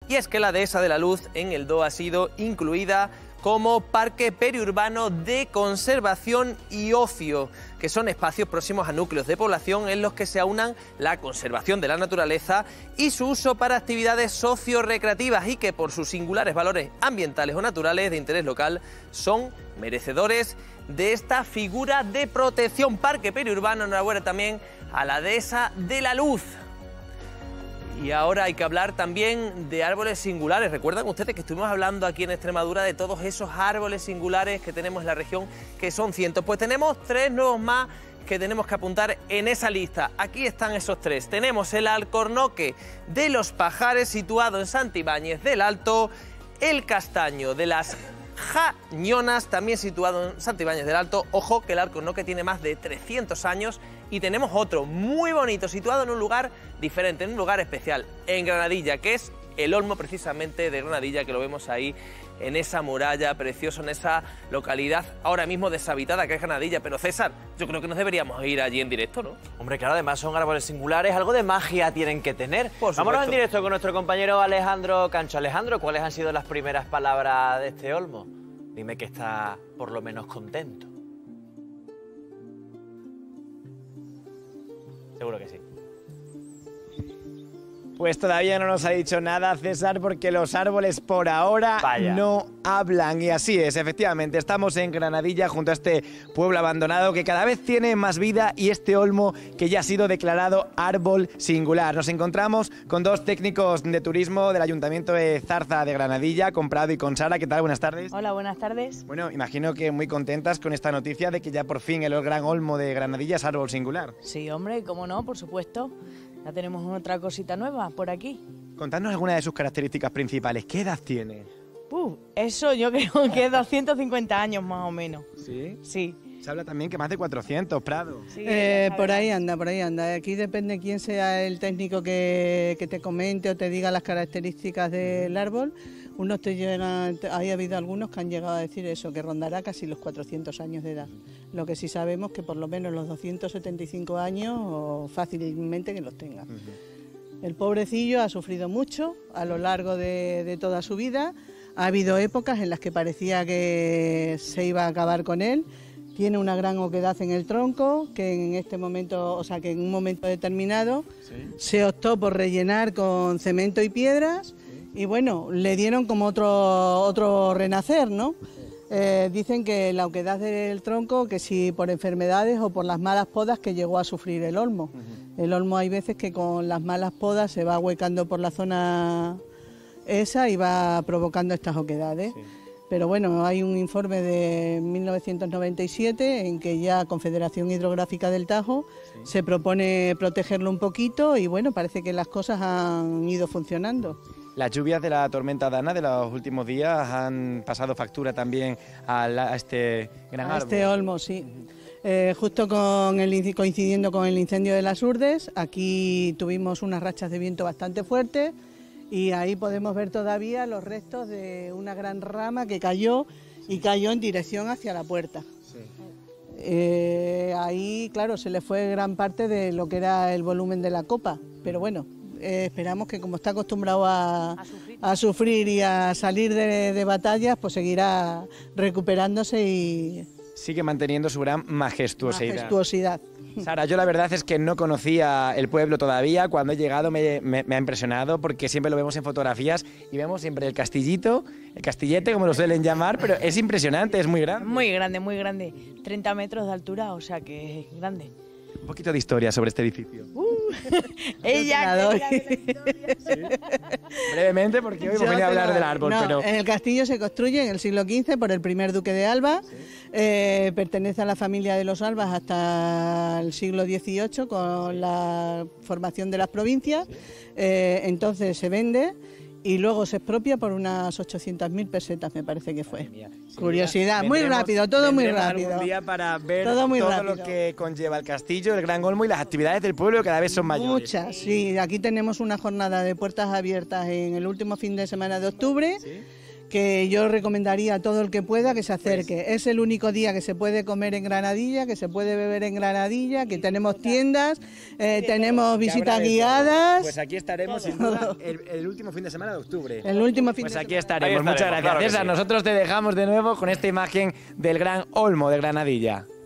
Y es que la Dehesa de la Luz en el DOA ha sido incluida como parque periurbano de conservación y ocio, que son espacios próximos a núcleos de población en los que se aunan la conservación de la naturaleza y su uso para actividades socio-recreativas y que por sus singulares valores ambientales o naturales de interés local son merecedores de esta figura de protección. Parque periurbano, enhorabuena también a la Dehesa de la Luz. Y ahora hay que hablar también de árboles singulares. ¿Recuerdan ustedes que estuvimos hablando aquí en Extremadura de todos esos árboles singulares que tenemos en la región, que son cientos? Pues tenemos 3 nuevos más que tenemos que apuntar en esa lista. Aquí están esos 3. Tenemos el alcornoque de los Pajares, situado en Santibáñez del Alto, el castaño de las Jañonas, también situado en Santibáñez del Alto. Ojo que el alcornoque tiene más de 300 años. Y tenemos otro muy bonito, situado en un lugar diferente, en un lugar especial, en Granadilla, que es el Olmo precisamente de Granadilla, que lo vemos ahí en esa muralla preciosa, en esa localidad ahora mismo deshabitada que es Granadilla. Pero César, yo creo que nos deberíamos ir allí en directo, ¿no? Hombre, claro, además son árboles singulares, algo de magia tienen que tener. Vámonos en directo con nuestro compañero Alejandro Cancho. Alejandro, ¿cuáles han sido las primeras palabras de este olmo? Dime que está por lo menos contento. Seguro que sí. Pues todavía no nos ha dicho nada, César, porque los árboles por ahora no hablan. Y así es, efectivamente, estamos en Granadilla, junto a este pueblo abandonado que cada vez tiene más vida y este olmo que ya ha sido declarado árbol singular. Nos encontramos con 2 técnicos de turismo del Ayuntamiento de Zarza de Granadilla, con Prado y con Sara. ¿Qué tal? Buenas tardes. Hola, buenas tardes. Bueno, imagino que muy contentas con esta noticia de que ya por fin el gran olmo de Granadilla es árbol singular. Sí, hombre, cómo no, por supuesto. Ya tenemos otra cosita nueva por aquí. Contadnos algunas de sus características principales. ¿Qué edad tiene? Eso yo creo que es 250 años más o menos. ¿Sí? Sí. Se habla también que más de 400, Prado. Sí, por ahí anda. Aquí depende quién sea el técnico que te comente o te diga las características del árbol. Unos te llegan, ha habido algunos que han llegado a decir eso, que rondará casi los 400 años de edad. Lo que sí sabemos que por lo menos los 275 años o fácilmente que los tenga. El pobrecillo ha sufrido mucho a lo largo de toda su vida. Ha habido épocas en las que parecía que se iba a acabar con él. Tiene una gran oquedad en el tronco, que en este momento, o sea, que en un momento determinado se optó por rellenar con cemento y piedras y bueno, le dieron como otro renacer, ¿no? Dicen que la oquedad del tronco, que si por enfermedades o por las malas podas que llegó a sufrir el olmo. El olmo hay veces que con las malas podas se va huecando por la zona esa y va provocando estas oquedades. Pero bueno, hay un informe de 1997 en que ya Confederación Hidrográfica del Tajo se propone protegerlo un poquito y bueno, parece que las cosas han ido funcionando. Las lluvias de la tormenta Dana de los últimos días han pasado factura también a este gran árbol. A este olmo, sí. Justo coincidiendo con el incendio de las Urdes, aquí tuvimos unas rachas de viento bastante fuertes. Y ahí podemos ver todavía los restos de una gran rama que cayó y cayó en dirección hacia la puerta. Ahí, claro, se le fue gran parte de lo que era el volumen de la copa, pero bueno, esperamos que como está acostumbrado a sufrir y a salir de batallas, pues seguirá recuperándose y... Sigue manteniendo su gran majestuosidad. Sara, yo la verdad es que no conocía el pueblo todavía. Cuando he llegado me ha impresionado porque siempre lo vemos en fotografías y vemos siempre el castillito, el castillete como lo suelen llamar, pero es impresionante, es muy grande. Muy grande, muy grande. 30 metros de altura, o sea que es grande. Un poquito de historia sobre este edificio. Ella ¿Sí? Brevemente, porque hoy hemos venido a hablar del árbol. No, pero... El castillo se construye en el siglo XV por el primer duque de Alba. Pertenece a la familia de los Albas hasta el siglo XVIII con la formación de las provincias. Entonces se vende y luego se expropia por unas 800.000 pesetas, me parece que fue. Curiosidad, muy rápido, todo muy rápido. Algún día para ver todo lo que conlleva el castillo, el Gran Olmo y las actividades del pueblo que cada vez son mayores. Muchas, sí. Aquí tenemos una jornada de puertas abiertas en el último fin de semana de octubre, que yo recomendaría a todo el que pueda que se acerque. Es el único día que se puede comer en Granadilla, que se puede beber en Granadilla, que tenemos tiendas, tenemos visitas guiadas. Pues aquí estaremos sin duda el último fin de semana de octubre. El último fin pues de aquí semana. estaremos. Muchas gracias, claro César. sí. Nosotros te dejamos de nuevo con esta imagen del Gran Olmo de Granadilla.